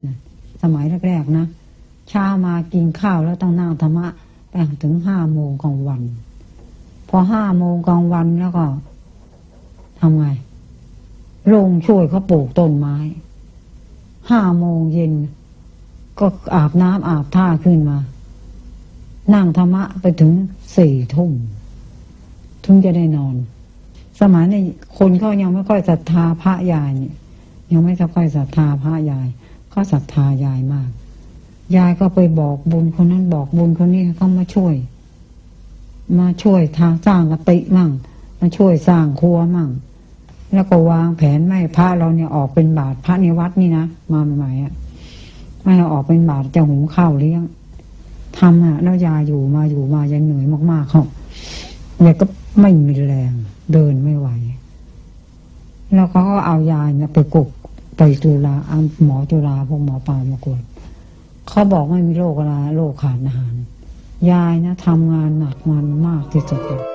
สมัยแรกๆนะเช้ามากินข้าวแล้วต้องนั่งธรรมะไปถึง5 โมงกลางวันพอ5 โมงกลางวันแล้วก็ทำไงลงช่วยเขาปลูกต้นไม้5 โมงเย็นก็อาบน้ำอาบท่าขึ้นมานั่งธรรมะไปถึง4 ทุ่มถึงจะได้นอนสมัยนี้คนเขายังไม่ค่อยศรัทธาพระยายเนี่ยยังไม่ค่อยศรัทธาพระยายเขาศรัทธายายมากยายก็ไปบอกบุญคนนั้นบอกบุญคนนี้เขามาช่วยทางสร้างกติมั่งมาช่วยสร้างครัวมั่งแล้วก็วางแผนไม่พระเราเนี่ยออกเป็นบาตรพระในวัดนี่นะมาใหม่ๆไม่ออกเป็นบาตรจะหุงข้าวเลี้ยงทำแล้วยายอยู่มายังเหนื่อยมากๆเขาเนี่ยก็ไม่มีแรงเดินไม่ไหวแล้วเขาก็เอายายเนี่ยไปกกไปจุฬาหมอจุฬาพวกหมอปลามากวดเขาบอกไม่มีโรคอะไรโรคขาดอาหารยายนะทำงานหนักมันมากที่สุดเลย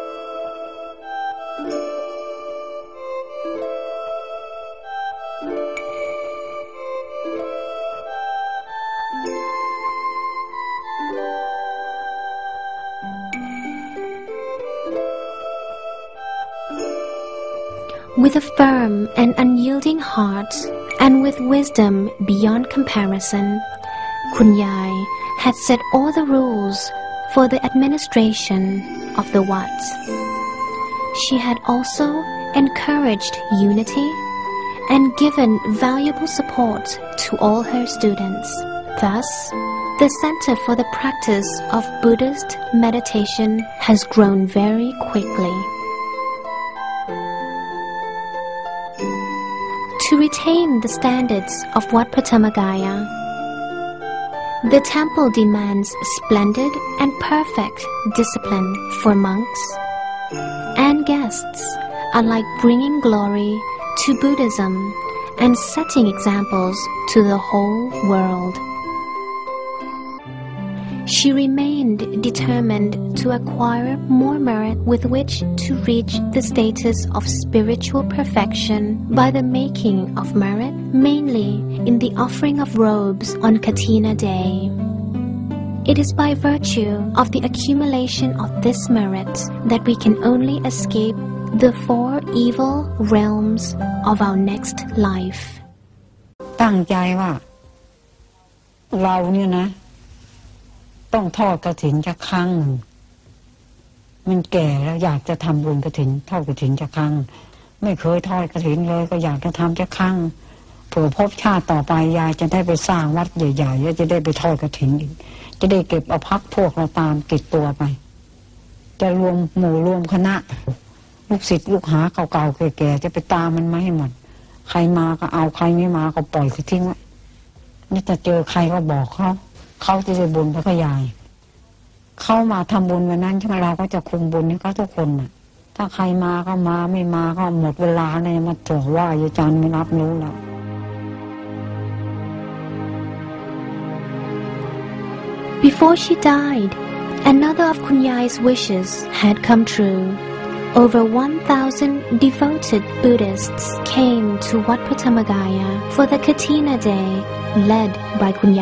With a firm and unyielding heart, and with wisdom beyond comparison, Kun Yai had set all the rules for the administration of the Wat. She had also encouraged unity and given valuable support to all her students. Thus, the Center for the Practice of Buddhist Meditation has grown very quickly.To retain the standards of Wat Patthamagaya, the temple demands splendid and perfect discipline for monks and guests, alike bringing glory to Buddhism and setting examples to the whole world.She remained determined to acquire more merit with which to reach the status of spiritual perfection by the making of merit, mainly in the offering of robes on Katina Day. It is by virtue of the accumulation of this merit that we can only escape the 4 evil realms of our next life. ตั้งใจว่าเราเนี่ยนะต้องทอดกฐินจะครั้งหนึ่งมันแก่แล้วอยากจะทำบุญกฐินทอดกฐินจะครั้งไม่เคยทอดกฐินเลยก็อยากจะทำจะครั้งเผื่อพบชาติต่อไปยายจะได้ไปสร้างวัดใหญ่ๆแล้วจะได้ไปทอดกฐินอีกจะได้เก็บเอาพักพวกเราตามติดตัวไปจะรวมหมู่รวมคณะลูกศิษย์ลูกหาเก่าๆแก่ๆจะไปตามมันมาให้หมดใครมาก็เอาใครไม่มาก็ปล่อยทิ้งไว้นี่จะเจอใครก็บอกเขาจะได้บุญพระยายเขามาทำบุญวันนั้นใช่ไหมเราก็จะคุมบุญให้เขาทุกคนน่ะถ้าใครมาก็มาไม่มาก็หมดเวลาเลยมาถือว่าอาจารย์ไม่รับรู้แล้ว Before she died, another of Kun Yai's wishes had come true. Over 1,000 devoted Buddhists came to Wat Patthamagaya for the Katina Day led by Kun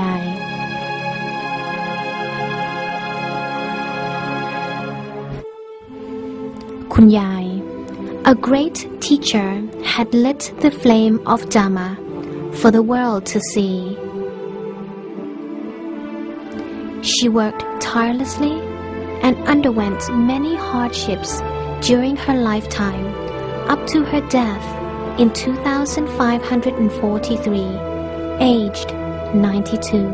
Yai.Kun Yai, a great teacher, had lit the flame of Dhamma for the world to see. She worked tirelessly and underwent many hardships during her lifetime up to her death in 2543, aged 92.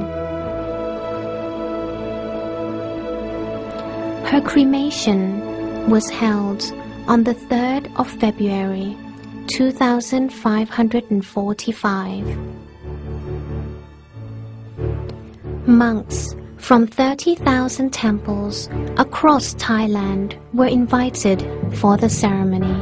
Her cremation was held on the 3rd of February, 2545. Monks from 30,000 temples across Thailand were invited for the ceremony.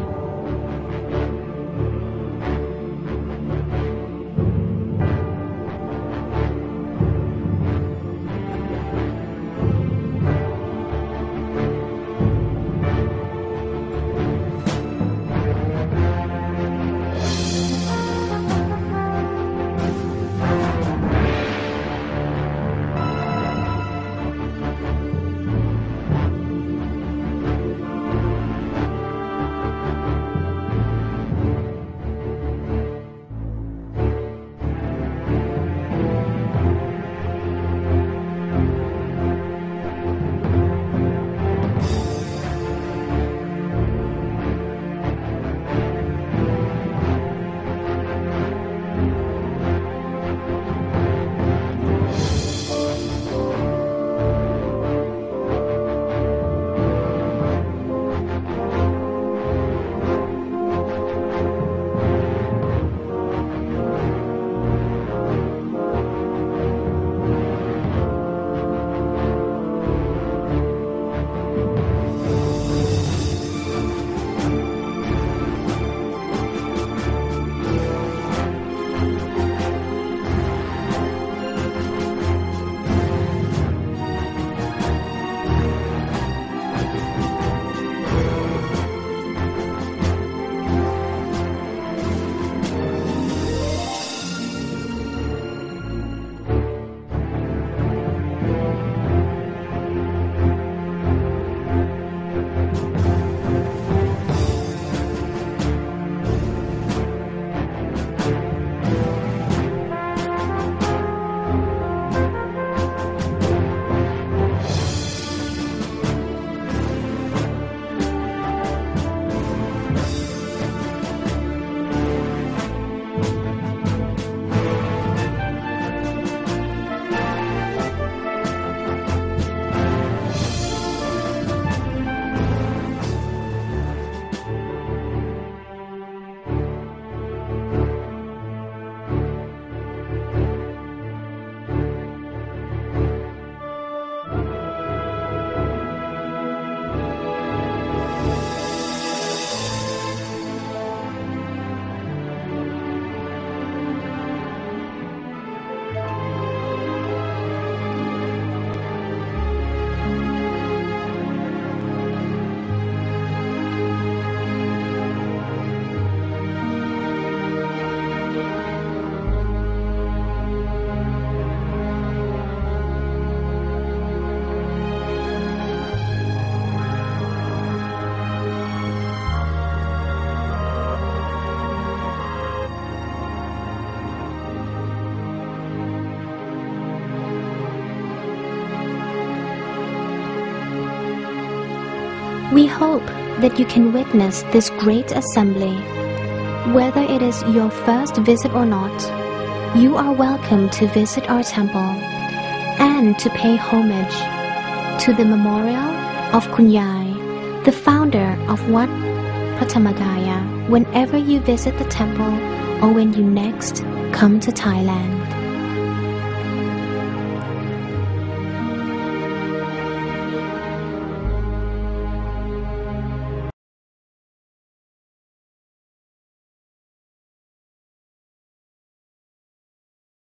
We hope that you can witness this great assembly. Whether it is your first visit or not, you are welcome to visit our temple and to pay homage to the memorial of Kun Yai, the founder of Wat Prathamagaya, whenever you visit the temple or when you next come to Thailand.